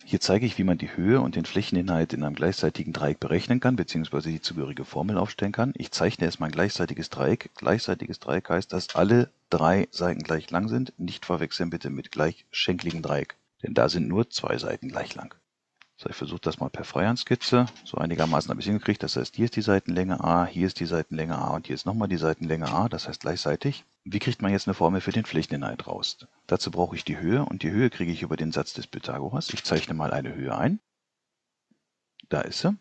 Hier zeige ich, wie man die Höhe und den Flächeninhalt in einem gleichseitigen Dreieck berechnen kann, bzw. die zugehörige Formel aufstellen kann. Ich zeichne erstmal ein gleichseitiges Dreieck. Gleichseitiges Dreieck heißt, dass alle drei Seiten gleich lang sind. Nicht verwechseln bitte mit gleichschenkligem Dreieck, denn da sind nur zwei Seiten gleich lang. So, ich versuche das mal per Freihandskizze. So einigermaßen habe ich es hingekriegt. Das heißt, hier ist die Seitenlänge A, hier ist die Seitenlänge A und hier ist nochmal die Seitenlänge A, das heißt gleichseitig. Wie kriegt man jetzt eine Formel für den Flächeninhalt raus? Dazu brauche ich die Höhe und die Höhe kriege ich über den Satz des Pythagoras. Ich zeichne mal eine Höhe ein. Da ist sie.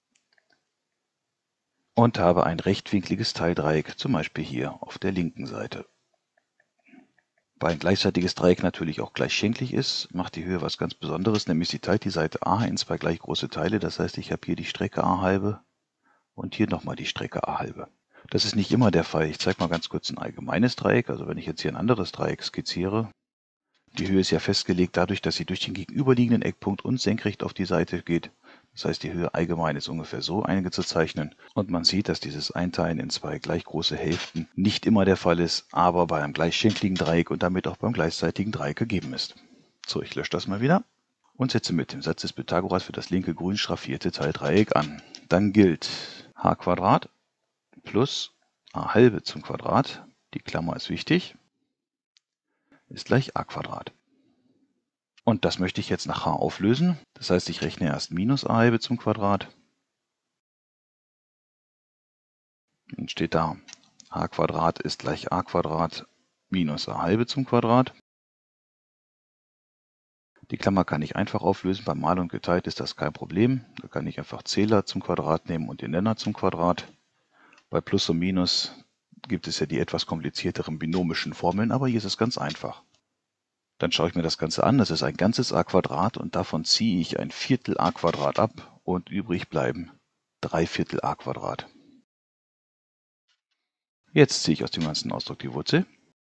Und habe ein rechtwinkliges Teildreieck, zum Beispiel hier auf der linken Seite. Weil ein gleichseitiges Dreieck natürlich auch gleichschenklig ist, macht die Höhe was ganz Besonderes, nämlich sie teilt die Seite A in zwei gleich große Teile. Das heißt, ich habe hier die Strecke A halbe und hier nochmal die Strecke A halbe. Das ist nicht immer der Fall. Ich zeige mal ganz kurz ein allgemeines Dreieck. Also wenn ich jetzt hier ein anderes Dreieck skizziere, die Höhe ist ja festgelegt dadurch, dass sie durch den gegenüberliegenden Eckpunkt und senkrecht auf die Seite geht. Das heißt, die Höhe allgemein ist ungefähr so eingezuzeichnen. Und man sieht, dass dieses Einteilen in zwei gleich große Hälften nicht immer der Fall ist, aber bei einem gleichschenkligen Dreieck und damit auch beim gleichseitigen Dreieck gegeben ist. So, ich lösche das mal wieder und setze mit dem Satz des Pythagoras für das linke grün schraffierte Teildreieck an. Dann gilt h² plus a halbe zum Quadrat, die Klammer ist wichtig, ist gleich a². Und das möchte ich jetzt nach h auflösen. Das heißt, ich rechne erst minus a halbe zum Quadrat. Dann steht da, h² ist gleich a² minus a halbe zum Quadrat. Die Klammer kann ich einfach auflösen. Beim Mal und geteilt ist das kein Problem. Da kann ich einfach Zähler zum Quadrat nehmen und den Nenner zum Quadrat. Bei Plus und Minus gibt es ja die etwas komplizierteren binomischen Formeln, aber hier ist es ganz einfach. Dann schaue ich mir das Ganze an. Das ist ein ganzes a² und davon ziehe ich ein Viertel a² ab und übrig bleiben 3/4 a². Jetzt ziehe ich aus dem ganzen Ausdruck die Wurzel.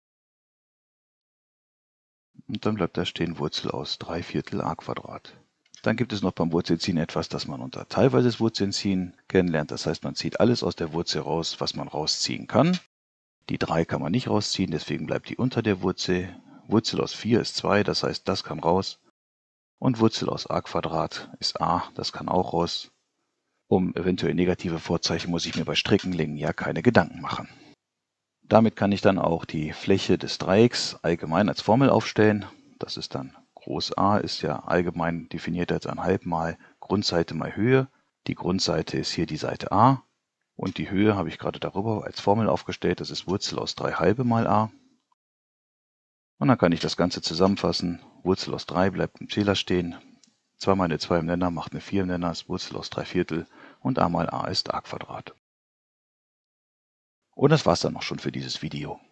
Und dann bleibt da stehen Wurzel aus 3/4 a². Dann gibt es noch beim Wurzelziehen etwas, das man unter teilweises Wurzelziehen kennenlernt. Das heißt, man zieht alles aus der Wurzel raus, was man rausziehen kann. Die 3 kann man nicht rausziehen, deswegen bleibt die unter der Wurzel. Wurzel aus 4 ist 2, das heißt, das kann raus. Und Wurzel aus a² ist a, das kann auch raus. Um eventuell negative Vorzeichen muss ich mir bei Streckenlängen ja keine Gedanken machen. Damit kann ich dann auch die Fläche des Dreiecks allgemein als Formel aufstellen. Das ist dann Groß A, ist ja allgemein definiert als 1/2 mal Grundseite mal Höhe. Die Grundseite ist hier die Seite A. Und die Höhe habe ich gerade darüber als Formel aufgestellt. Das ist Wurzel aus 3/2 mal a. Und dann kann ich das Ganze zusammenfassen. Wurzel aus 3 bleibt im Zähler stehen. 2 mal eine 2 im Nenner macht eine 4 im Nenner, ist Wurzel aus 3/4 und a mal a ist a². Und das war's dann auch schon für dieses Video.